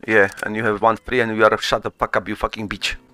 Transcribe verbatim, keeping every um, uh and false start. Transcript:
Yeah, and you have one free and you are shut the fuck up, you fucking bitch.